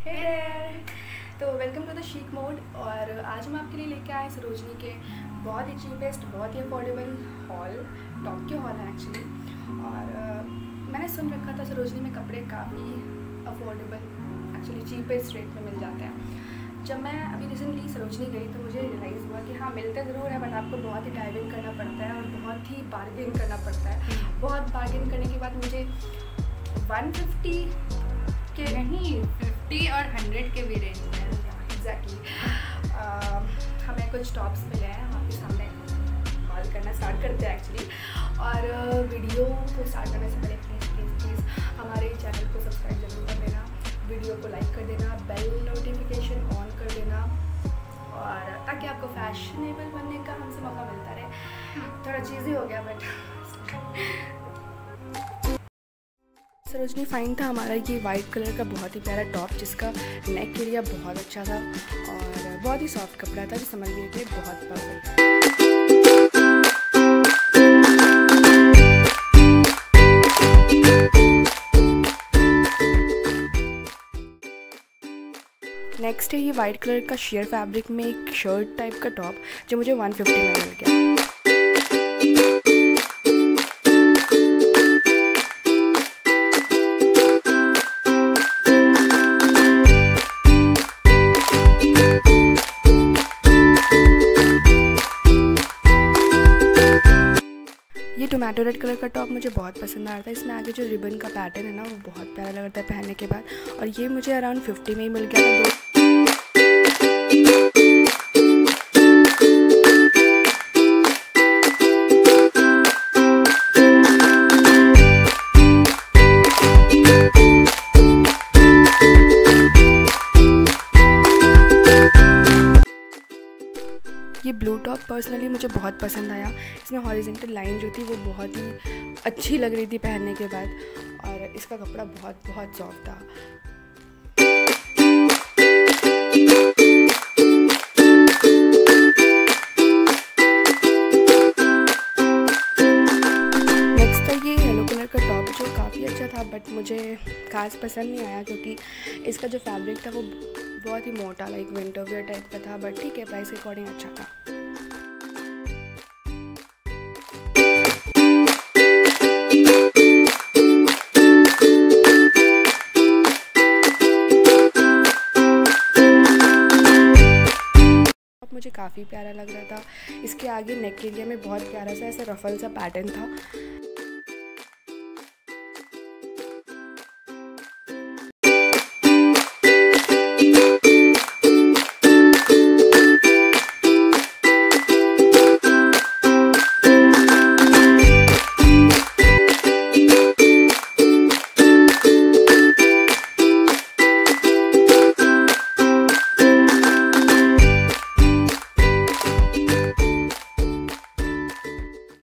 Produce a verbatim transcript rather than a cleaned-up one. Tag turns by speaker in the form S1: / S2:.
S1: हे there, तो welcome to the chic mode. और आज हम आपके लिए लेके आए सरोजनी के बहुत ही चीपेस्ट, बहुत ही अफोर्डेबल हॉल, टॉप के हॉल है एक्चुअली। और uh, मैंने सुन रखा था सरोजनी में कपड़े काफ़ी अफोर्डेबल, एक्चुअली चीपेस्ट रेट में मिल जाते हैं। जब मैं अभी रिसेंटली सरोजनी गई तो मुझे रियलाइज़ हुआ कि हाँ, मिलते ज़रूर है बट आपको बहुत ही डाइव इन करना पड़ता है और बहुत ही बार्गेन करना पड़ता है। बहुत बार्गेन करने के बाद मुझे वन फिफ्टी के
S2: नहीं फिफ्टी और हंड्रेड के भी रेंज में
S1: एग्जैक्टली हमें कुछ टॉप्स मिले हैं। हम आपके सामने कॉल करना स्टार्ट करते हैं एक्चुअली। और वीडियो को स्टार्ट करने से पहले प्लीज़ प्लीज़ प्लीज़ हमारे चैनल को सब्सक्राइब जरूर कर देना, वीडियो को लाइक कर देना, बेल नोटिफिकेशन ऑन कर देना, और ताकि आपको फैशनेबल बनने का हमसे मौका मिलता रहे। थोड़ा चीज़ी हो गया बट सरोजनी फाइन था हमारा ये वाइट कलर का बहुत ही प्यारा टॉप, जिसका नेक एरिया बहुत अच्छा था और बहुत ही सॉफ्ट कपड़ा था, जो समझने के लिए बहुत परफेक्ट। नेक्स्ट है ये वाइट कलर का शेयर फैब्रिक में एक शर्ट टाइप का टॉप, जो मुझे वन फिफ्टी में मिल गया। ये टोमेटो रेड कलर का टॉप मुझे बहुत पसंद आ रहा था। इसमें आगे जो रिबन का पैटर्न है ना, वो बहुत प्यारा लग रहा था पहनने के बाद, और ये मुझे अराउंड फिफ्टी में ही मिल गया था। ये ब्लू टॉप पर्सनली मुझे बहुत पसंद आया। इसमें हॉरिजॉन्टल लाइन जो थी वो बहुत ही अच्छी लग रही थी पहनने के बाद, और इसका कपड़ा बहुत बहुत सॉफ्ट था। नेक्स्ट था ये येलो कलर का टॉप, जो काफ़ी अच्छा था बट मुझे खास पसंद नहीं आया, क्योंकि इसका जो फैब्रिक था वो बहुत ही मोटा, लाइक विंटर वेयर टाइप का था, बट ठीक है, प्राइस के अकॉर्डिंग अच्छा था। मुझे काफ़ी प्यारा लग रहा था। इसके आगे नेक एरिया में बहुत प्यारा सा ऐसा रफल सा पैटर्न था।